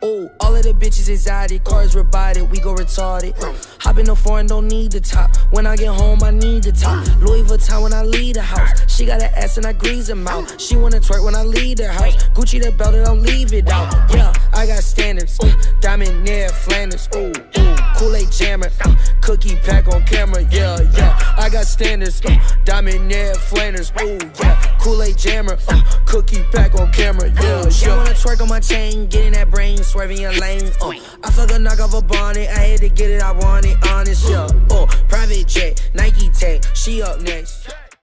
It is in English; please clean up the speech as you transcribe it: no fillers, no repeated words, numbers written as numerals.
Ooh, all of the bitches anxiety, cars robotic, we go retarded. Hop in the foreign, don't need the top. When I get home, I need the top. Louis Vuitton when I leave the house. She got an ass and I grease her mouth. She wanna twerk when I leave the house. Gucci the belt and don't leave it out. Yeah, I got standards. Diamond near Flanders. Ooh, Kool-Aid jammer. Cookie pack on camera. Yeah, I got standards. Diamond near Flanders. Ooh, yeah, Kool-Aid jammer. Cookie pack on camera. Yeah, she wanna twerk on my chain, get in that brain, swerving your lane. I fuck a knock off a bonnet. I had to get it, I want it, honest. Yeah, private jet, Nike tag. She up next.